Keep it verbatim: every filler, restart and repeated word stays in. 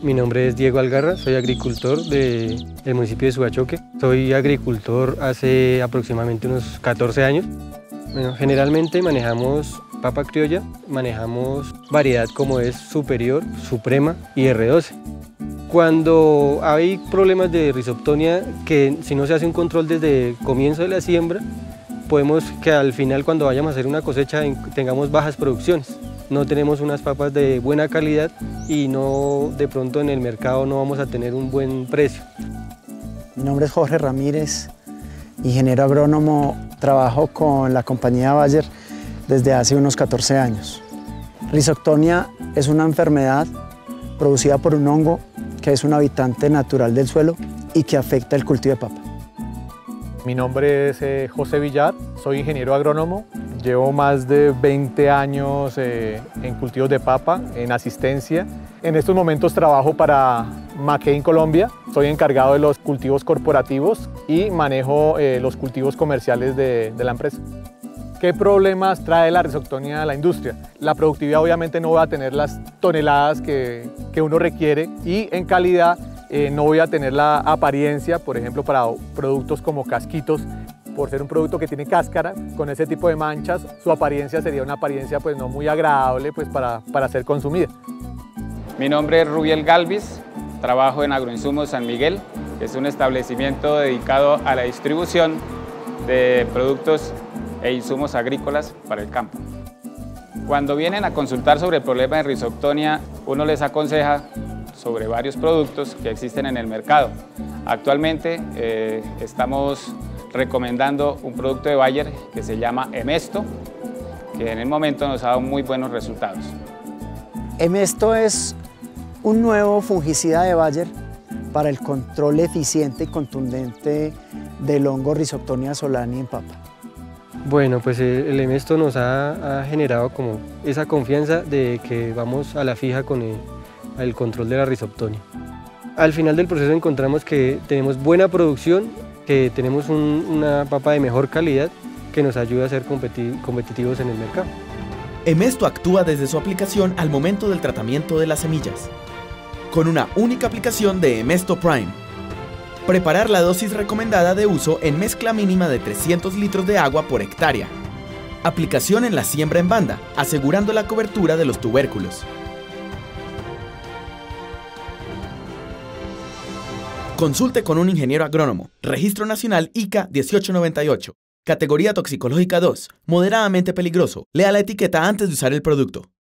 Mi nombre es Diego Algarra, soy agricultor de, del municipio de Suachoque. Soy agricultor hace aproximadamente unos catorce años. Bueno, generalmente manejamos papa criolla, manejamos variedad como es Superior, Suprema y erre doce. Cuando hay problemas de Rhizoptonia, que si no se hace un control desde el comienzo de la siembra, podemos que al final cuando vayamos a hacer una cosecha tengamos bajas producciones. No tenemos unas papas de buena calidad y no, de pronto en el mercado no vamos a tener un buen precio. Mi nombre es Jorge Ramírez, ingeniero agrónomo, trabajo con la compañía Bayer desde hace unos catorce años. Rhizoptonia es una enfermedad producida por un hongo que es un habitante natural del suelo y que afecta el cultivo de papa. Mi nombre es eh, José Villar, soy ingeniero agrónomo. Llevo más de veinte años eh, en cultivos de papa, en asistencia. En estos momentos trabajo para McCain Colombia. Soy encargado de los cultivos corporativos y manejo eh, los cultivos comerciales de, de la empresa. ¿Qué problemas trae la Rhizoptonia a la industria? La productividad obviamente no va a tener las toneladas que, que uno requiere y en calidad eh, no voy a tener la apariencia, por ejemplo, para productos como casquitos. Por ser un producto que tiene cáscara, con ese tipo de manchas, su apariencia sería una apariencia pues, no muy agradable pues, para, para ser consumida. Mi nombre es Rubiel Galvis, trabajo en Agroinsumos San Miguel, que es un establecimiento dedicado a la distribución de productos e insumos agrícolas para el campo. Cuando vienen a consultar sobre el problema de Rhizoptonia, uno les aconseja sobre varios productos que existen en el mercado. Actualmente eh, estamos recomendando un producto de Bayer que se llama Emesto, que en el momento nos ha dado muy buenos resultados. Emesto es un nuevo fungicida de Bayer para el control eficiente y contundente del hongo Rhizoptonia solani en papa. Bueno, pues el Emesto nos ha, ha generado como esa confianza de que vamos a la fija con el, el control de la Rhizoptonia. Al final del proceso encontramos que tenemos buena producción, que tenemos un, una papa de mejor calidad que nos ayuda a ser competi- competitivos en el mercado. Emesto actúa desde su aplicación al momento del tratamiento de las semillas, con una única aplicación de Emesto Prime. Preparar la dosis recomendada de uso en mezcla mínima de trescientos litros de agua por hectárea. Aplicación en la siembra en banda, asegurando la cobertura de los tubérculos. Consulte con un ingeniero agrónomo. Registro Nacional I C A dieciocho noventa y ocho. Categoría toxicológica dos. Moderadamente peligroso. Lea la etiqueta antes de usar el producto.